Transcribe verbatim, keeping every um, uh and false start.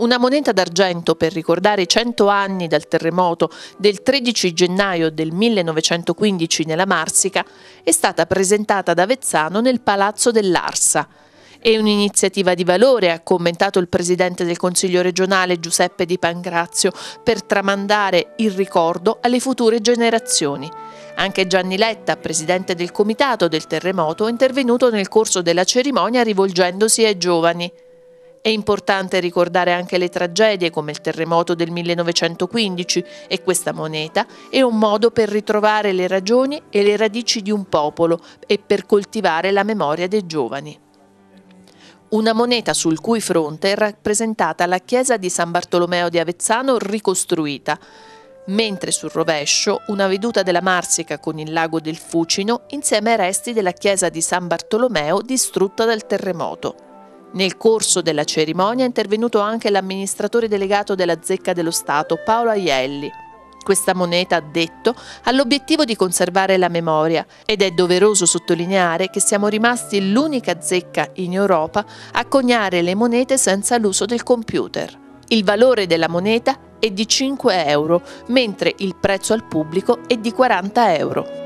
Una moneta d'argento per ricordare i cento anni dal terremoto del tredici gennaio del millenovecentoquindici nella Marsica è stata presentata ad Avezzano nel Palazzo dell'Arsa. È un'iniziativa di valore, ha commentato il presidente del Consiglio regionale Giuseppe Di Pangrazio, per tramandare il ricordo alle future generazioni. Anche Gianni Letta, presidente del comitato del terremoto, è intervenuto nel corso della cerimonia rivolgendosi ai giovani. È importante ricordare anche le tragedie come il terremoto del millenovecentoquindici e questa moneta è un modo per ritrovare le ragioni e le radici di un popolo e per coltivare la memoria dei giovani. Una moneta sul cui fronte è rappresentata la chiesa di San Bartolomeo di Avezzano ricostruita, mentre sul rovescio una veduta della Marsica con il lago del Fucino insieme ai resti della chiesa di San Bartolomeo distrutta dal terremoto. Nel corso della cerimonia è intervenuto anche l'amministratore delegato della Zecca dello Stato, Paolo Aielli. Questa moneta, ha detto, ha l'obiettivo di conservare la memoria ed è doveroso sottolineare che siamo rimasti l'unica zecca in Europa a coniare le monete senza l'uso del computer. Il valore della moneta è di cinque euro, mentre il prezzo al pubblico è di quaranta euro.